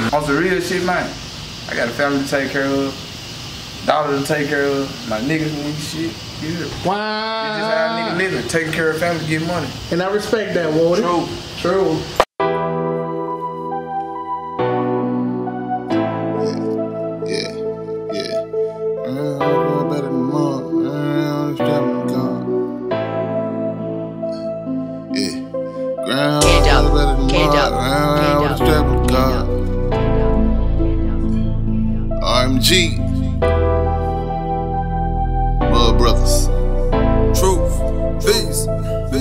On some real shit, man. I got a family to take care of, daughter to take care of, my niggas need shit. Wow. It's just how a nigga living, taking care of family, get money. And I respect that, Woody. True. RMG, Mud Brothers, Truth, Beezy.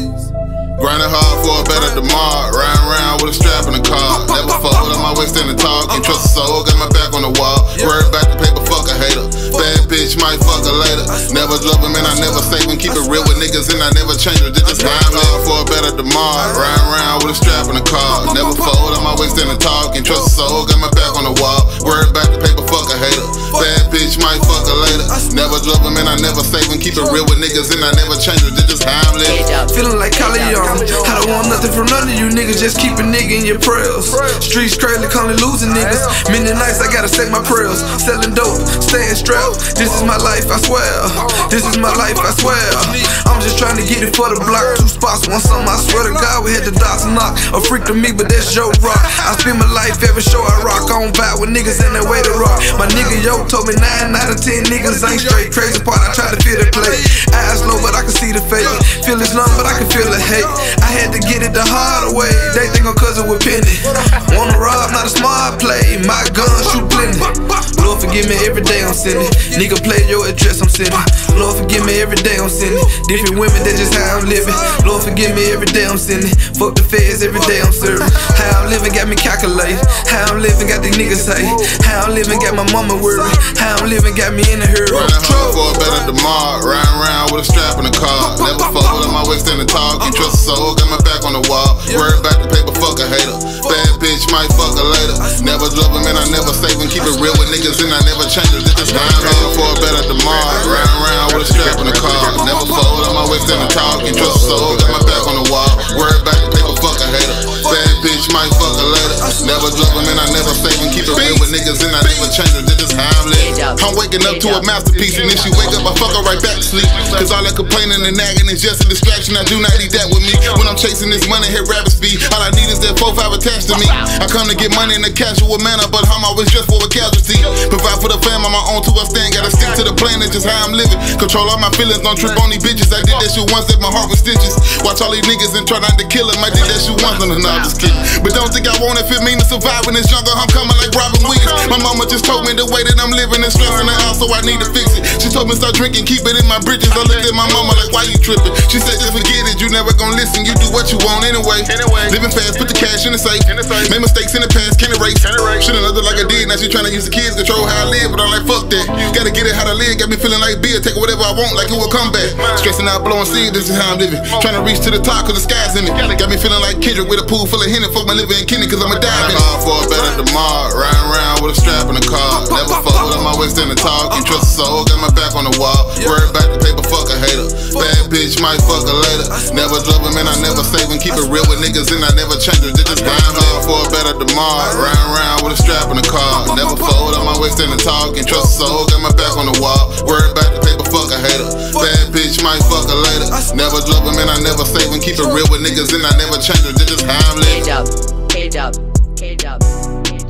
Grinding hard for a better tomorrow. Riding around with a strap in the car. Never fold on my waist in the talk. Can't trust a soul, got my back on the wall. Worried about the paper, fuck a hater. Bad bitch might fuck her later. Never drop him and I never save him. Keep it real with niggas and I never change it. Just grind hard for a better tomorrow. Riding around with a strap in the car. Never fold on my waist in the talk. Can't trust a soul, got my back on the wall. Worried about the paper, fuck a hater. Bad bitch might fuck her later. Never drop him and I never save him. Keep it real with niggas and I never change it. Just how I'm living. Feeling like Calion. I don't want nothing from none of you niggas. Just keep a nigga in your prayers. Streets crazy, calling losing niggas. Many nights I gotta say my prayers. Selling dope, staying strapped. This is my life, I swear. This is my life, I swear. I'm just trying to get it for the block. 2 spots, one something. I swear to God, we had the dots knock. A freak to me, but that's Joe Rock. I spend my life every show I rock. I don't vibe with niggas and that way to rock. My nigga Yo told me 9 out of 10 niggas ain't straight. Crazy part, I try to feel the play. Eyes low, but I can see the fake. Feel it's numb, but I can feel the hate. I had to get it the hard way. They think I'm cousin with Penny. Wanna rob, not a smart play. My gun shoot plenty. Lord forgive me every day I'm sinning. Nigga play your address, I'm sinning. Lord forgive me every day I'm sinning. Different women, that's just how I'm living. Lord forgive me every day I'm sinning. Fuck the feds every day I'm serving. How I'm living got me calculated. How I'm living got these niggas hate. How I'm living got my mama worried. How I'm living got me in a hurry. Running hard for a better tomorrow. Riding around with a strap in the car. Never fold on my waist in the talk. Can't trust a soul, got my back on the wall. Worried about the paper, fuck a hater. Bad bitch might fuck her later. Never drop him and I never save him. Keep it real with niggas and I never change it. Just grind hard for a better tomorrow. Riding around with a strap in the car. Never fold on my waist in the talk. Can't trust a soul, got my back on the wall. Worried about the paper, fuck a hater. Bad bitch might fuck her later. Never drop him and I never save him. Keep it real with niggas and I never change it. Just how I'm living. I'm waking up to a masterpiece, and if she wake up, I fuck her right back to sleep. Cause all that complaining and nagging is just a distraction. I do not need that with me. When I'm chasing this money, hit rapid speed. All I need is that 4-5 attached to me. I come to get money in a casual manner, but I'm always dressed for a casualty. Provide for the fam on my own to a stand. Gotta stick to the plan, that's just how I'm living. Control all my feelings, don't trip on these bitches. I did that shit once, that my heart was stitches. Watch all these niggas and try not to kill them. I did that shit once, no, I'm just kidding. But don't think I want it if it mean to survive in this jungle. I'm coming like Robin Williams. My mama just told me the way that I'm living is stressing her out, so I need to fix it. She told me start drinking, keep it in my britches. I looked at my mama like, why you tripping? She said just forget it, you never gon' listen. You do what you want anyway. Living fast, put the cash in the safe. Made mistakes in the past, can't erase. Should've loved it like I did, now she tryna use the kids, control how I live. But I'm like, fuck that. Gotta get it how to live, got me feeling like beer. Take whatever I want, like it will come back. Stressing out, blowing seed, this is how I'm living. Tryna reach to the top, cause the sky's in it. Got me feeling like Kendrick with a pool full of Henny. Fuck my liver and kidney, cause I'ma dive in it. Hard for a better tomorrow. Riding around with a strap in the car. Never fold on my waist in the talk. Can't trust a soul, got my back on the wall. Worried about the paper, fuck a hater. Bad bitch might fuck her later. Never drop him and I never save him. Keep it real with niggas and I never change it. Just grind hard for a better tomorrow. Riding around with a strap in the car. Never fold on my waist in the talk. Can't trust a soul, got my back on the wall. Worried about the paper, fuck a hater. Bad bitch might fuck her later. Never drop him and I never save him. Keep it real with niggas and I never change it. Just how I'm living. K-Dub.